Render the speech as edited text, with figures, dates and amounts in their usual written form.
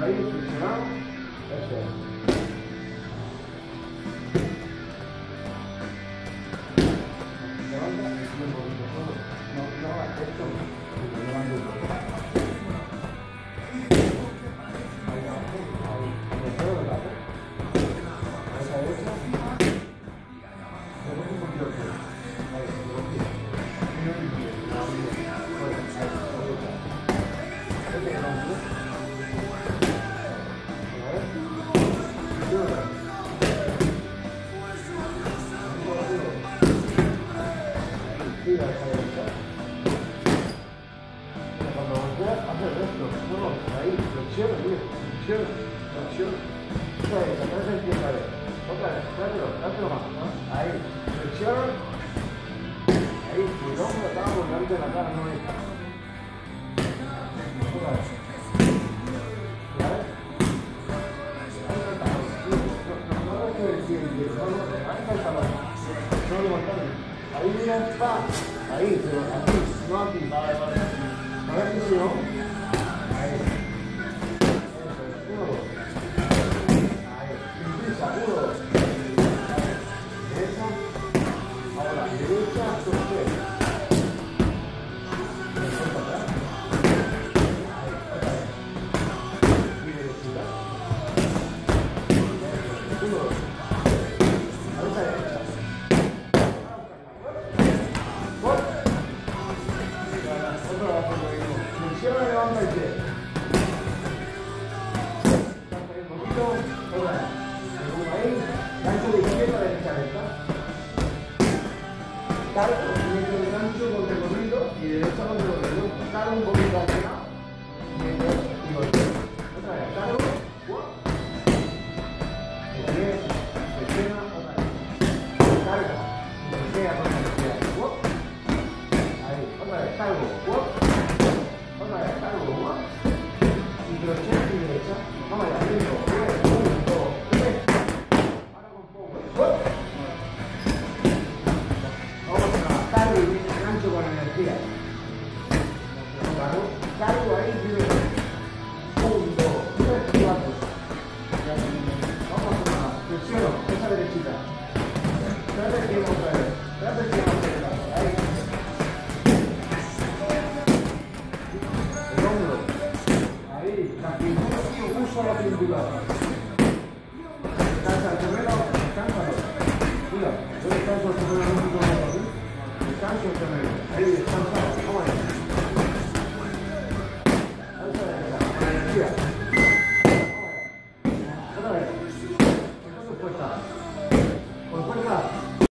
ahí, flexionamos. Eso es. Levanta, y un poquito solo. No, esto no. Lo levanto un poco. Ahí abajo, ahí. Lo puedo levantar. A esa derecha. Lo un poquito aquí. Ahí, lo cogí. No hay pie. Bueno, ahí, lo derecha. Este que vamos a ver. A ver. Yo lo veo. Tira a esa derecha. Cuando volteas, hace el resto. No, ahí, flexiona, tío. Flexiona, flexiona. Esa derecha, traes el pie otra vez. Otra vez, trátelo más, ¿no? Ahí, flexiona. Ahí, el hombro estaba volando de la cara, no es. Otra vez. ¿Ya ves? Ahí está el talón. No es que el pie, ahí está el talón. No levantarlo. Ahí mira, pa. Ahí, pero aquí, no aquí. Vale. A ver si no. Ahí. Eso es, 1, 2. Ahí. Sin prisa, 1, 2. Derecha. Ahora, derecha, torcer. Después atrás. Ahí, otra vez. Y derechita. 1, 2. A esa derecha. Flexiona, levanta el pie. Levanta un poquito. Otra vez. Segundo ahí. Gancho de izquierda a derecha, recta. Cargo, meto el gancho con recorrido y derecha con recorrido. Cargo un poquito hacia acá. Meto y golpeo. Otra vez. Cargo. Flexiona, otra vez. Carga. Golpea con la izquierda. Ahí. Otra vez. Cargo. Otra vez, cargo, y crochet y derecha. Vamos allá, 1, 2, 3. Ahora con power. Vamos a cargo y gancho con energía. Cargo ahí, primero. 1, 2, 3, 4. Vamos a flexiono, esa derechita. Trate que otra vez. Trate que vamos a hacer. Ahí. La pintura, uso la pintura. Descansa el primero, descánsalo. Mira, yo descanso el primero un poquito más así. Descanso el primero. Ahí, descansado. Vamos allá. Alza de acá. Energía. Vamos allá. Otra vez. Entonces fuerza. Con fuerza.